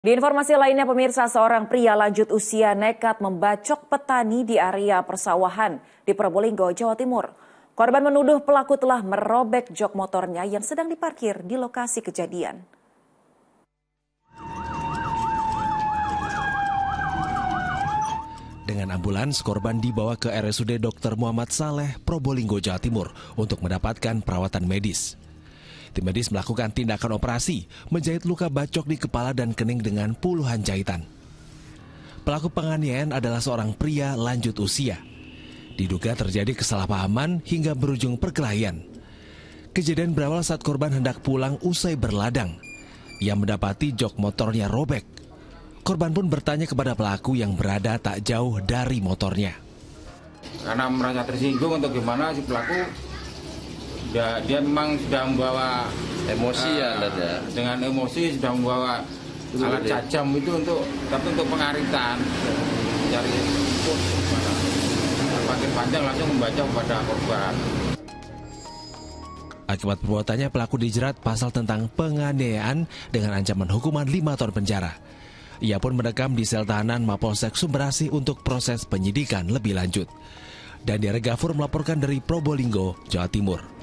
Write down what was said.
Di informasi lainnya, pemirsa, seorang pria lanjut usia nekat membacok petani di area persawahan di Probolinggo, Jawa Timur. Korban menuduh pelaku telah merobek jok motornya yang sedang diparkir di lokasi kejadian. Dengan ambulans, korban dibawa ke RSUD Dr. Muhammad Saleh, Probolinggo, Jawa Timur untuk mendapatkan perawatan medis. Tim medis melakukan tindakan operasi, menjahit luka bacok di kepala dan kening dengan puluhan jahitan. Pelaku penganiayaan adalah seorang pria lanjut usia. Diduga terjadi kesalahpahaman hingga berujung perkelahian. Kejadian berawal saat korban hendak pulang usai berladang. Ia mendapati jok motornya robek. Korban pun bertanya kepada pelaku yang berada tak jauh dari motornya. Karena merasa tersinggung untuk gimana si pelaku, dia memang sudah membawa emosi dengan emosi sudah membawa alat cajam itu untuk pengaritan, cari input, makin panjang langsung membaca kepada korban. Akibat perbuatannya, pelaku dijerat pasal tentang penganiayaan dengan ancaman hukuman 5 tahun penjara. Ia pun mendekam di sel tahanan Mapolsek Sumberasih untuk proses penyidikan lebih lanjut. Dan Diare Gafur melaporkan dari Probolinggo, Jawa Timur.